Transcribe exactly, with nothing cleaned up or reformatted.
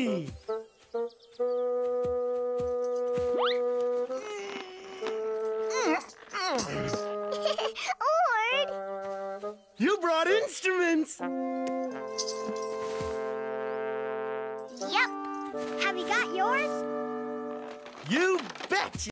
me. Ord! You brought instruments. Yep. Have you got yours? You betcha.